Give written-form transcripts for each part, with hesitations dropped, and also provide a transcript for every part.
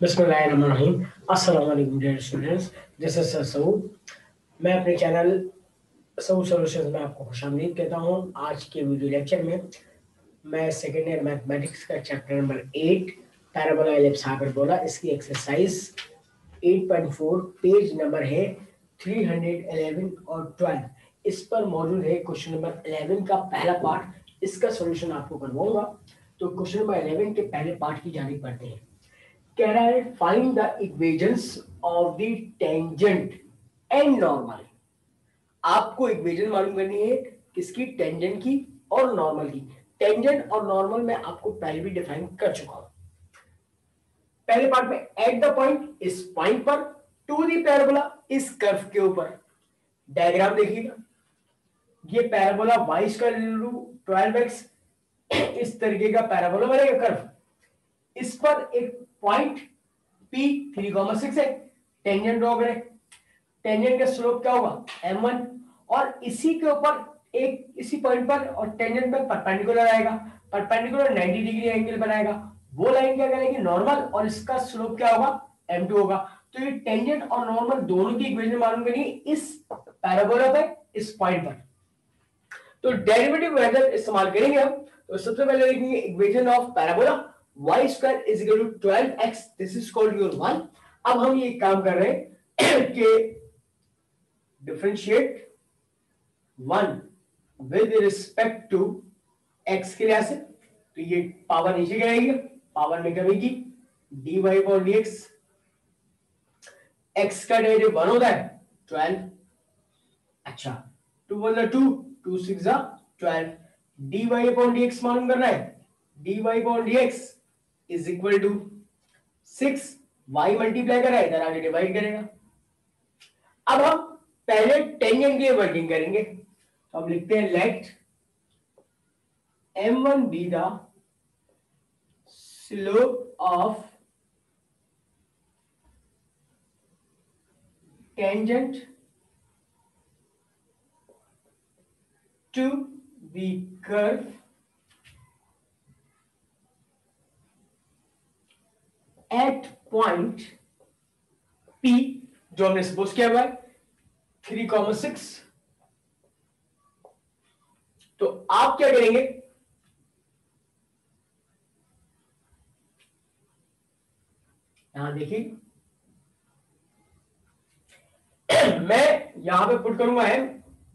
बिस्मिल्लाहिर्रहमानिर्रहीम। अस्सलाम वालेकुम dear students, this is sir Saud. मैं अपने चैनल सऊद सॉल्यूशंस में आपको खुशामदीद कहता हूँ। आज के वीडियो लेक्चर में मैं सेकेंड ईयर मैथमेटिक्स का chapter number 8 parabola ellipse hyperbola, इसकी एक्सरसाइज 8.4 पेज नंबर है 311 और 12। इस पर मौजूद है क्वेश्चन नंबर 11 का पहला पार्ट। इसका सॉल्यूशन आपको करवाऊंगा। तो क्वेश्चन नंबर 11 के पहले पार्ट की जानिब पढ़ते हैं। कह रहा है find the equations of the tangent and normal. आपको इक्वेशन मालूम करनी है किसकी? टेंजेंट की और नॉर्मल की। टेंजेंट और नॉर्मल मैं आपको पहले भी डिफाइन कर चुका हूं पहले पार्ट में। एट द पॉइंट, इस पॉइंट पर, टू दी पैराबोला, इस कर्व के ऊपर। डायग्राम देखिएगा, ये parabola y square into 12x, इस तरीके का पैराबोला बनेगा कर्व। इस पर एक पॉइंट P 3,6 है, टेंजेंट ड्रॉ करें। टेंजेंट का स्लोप क्या होगा? m1। और इसी के ऊपर एक इसी पॉइंट पर और टेंजेंट पर परपेंडिकुलर आएगा, परपेंडिकुलर 90 डिग्री एंगल बनाएगा। वो लाइन क्या करेगी? नॉर्मल, और इसका स्लोप क्या होगा? m2 होगा। तो ये टेंजेंट और नॉर्मल दोनों की इक्वेशन मालूम करनी इस पैराबोला पर, इस पॉइंट पर। तो डेरिवेटिव मेथड इस्तेमाल करेंगे हम। तो सबसे पहले लिखेंगे equation of parabola y square is equal to 12x, this is called your 1। अब हम ये काम कर रहे हैं कि differentiate 1 with respect to x के लिहाज से। तो ये पावर नीचे गिराएगी, पावर में कमी की dy अपॉन dx। x का डेरिवेटिव 1 होता है 12। अच्छा, 2 1 2, 2 6 12। dy अपॉन dx मालूम करना है। dy upon dx is equal to 6, y multiply कर रहा है, इधर आगे डिवाइड करेगा। अब हम पहले टेंजेंट के लिए वर्किंग करेंगे। तो हम लिखते हैं let m1 be the slope of tangent to the curve at point P, जो हमने सपोज किया हुआ है 3,6। तो आप क्या करेंगे? यहां देखिए, मैं यहां पे पुट करूंगा है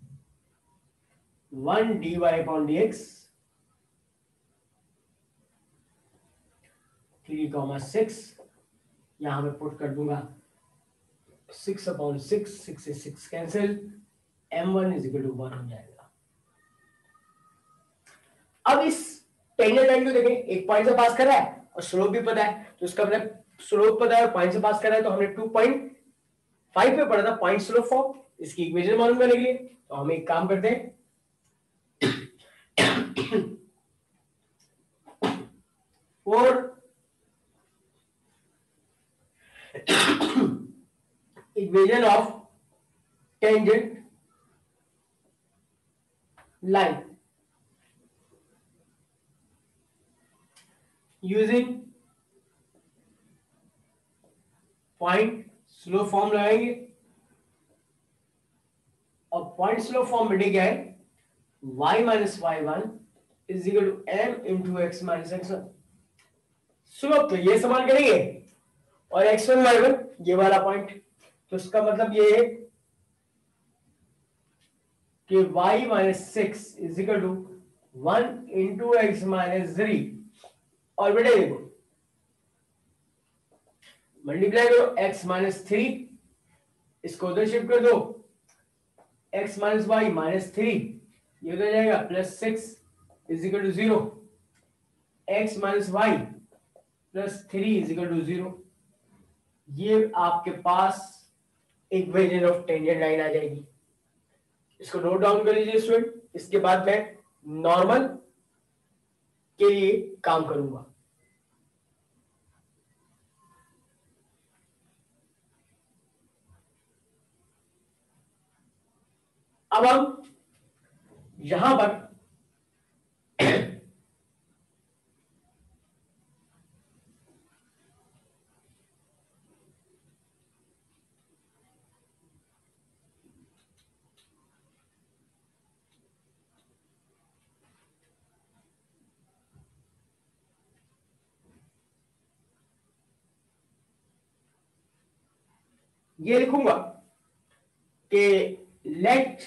1 dy अपॉन dx 3,6। यहां पे पुट कर दूंगा 6 अपॉन 6, 6 से 6 cancel, m1 is equal to 1 हो जाएगा। अब इस टेंजेंट लाइन को देखें, एक पॉइंट से पास कर रहा है और स्लोप भी पता है। तो इसका मतलब स्लोप पता है और पॉइंट से पास कर रहा है। तो हमने 2.5 पे पढ़ा था पॉइंट स्लोप फॉर्म, इसकी इक्वेशन मालूम करने के लिए। तो हम एक काम करते हैं, for equation of tangent line using point slope form लगाएंगे। और पॉइंट स्लो फॉर्म बेटे क्या है? y minus y1 is equal to m into x minus x1। Slope तो ये इस्तेमाल करेंगे और x1 y1 ये वाला पॉइंट। तो इसका मतलब ये है कि y minus 6 is equal to 1 into x minus 3। और बेटे देखो, मल्टीप्लाई करो x माइनस 3, इसको उधर शिफ्ट कर दो, x माइनस वाई माइनस 3, ये उधर जाएगा plus 6 is equal to 0। x minus y plus 3 is equal to 0। ये आपके पास इक्वेशन ऑफ टेंजेंट लाइन आ जाएगी। इसको नोट डाउन कर लीजिए स्टूडेंट। इसके बाद मैं नॉर्मल के लिए काम करूंगा। अब हम यहां पर ये लिखूंगा कि let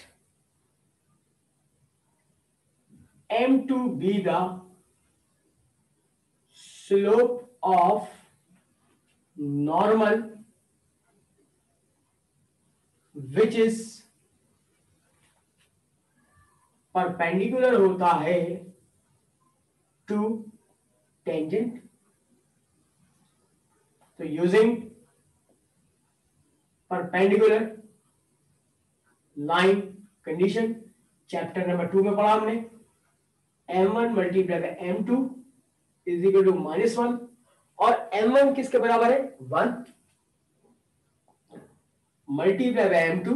M2 be the slope of normal which is perpendicular होता है to tangent. तो using perpendicular line condition chapter number 2 में पढ़ा हमने, m1 multiply by m2 is equal to -1 और m1 किसके बराबर है 1 मल्टीप्लाई बाय m2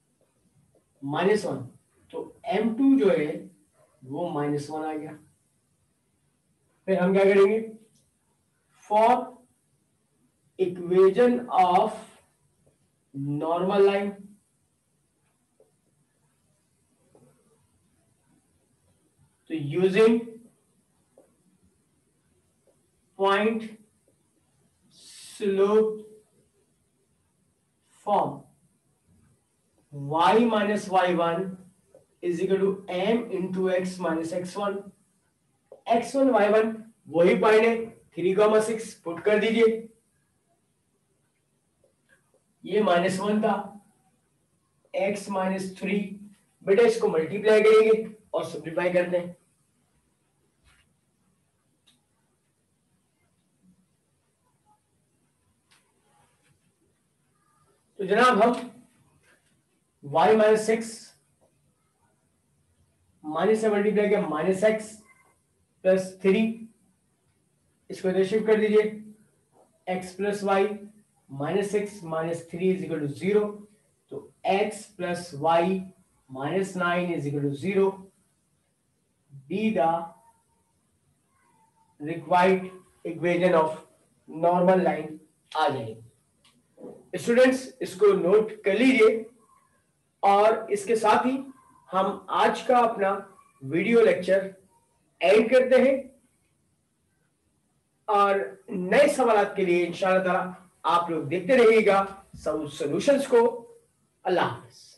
-1, तो m2 जो है वो -1 आ गया। फिर हम क्या करेंगे, for equation of normal line, तो using point slope form y minus y1 is equal to m into x minus x1, x1 y1 वही पॉइंट है 3,6 पुट कर दीजिए, ये -1 था, x माइनस 3, बेटा इसको मल्टीप्लाई करेंगे और सिंप्लीफाई करते हैं। तो जनाब हम y माइनस 6 माइनस से मल्टीप्लाई किया -x प्लस 3, इसको इधर शिफ्ट कर दीजिए, x plus y -6 minus 3 is equal to 0, तो x plus y -9 is equal to 0, be the required equation of normal line आ जाएगी। स्टूडेंट्स इसको नोट कर लीजिए और इसके साथ ही हम आज का अपना वीडियो लेक्चर एंड करते हैं और नए सवालों के लिए इंशाअल्लाह ताला आप लोग देखते रहिएगा सॉल्यूशंस को। अल्लाह हाफ़िज़।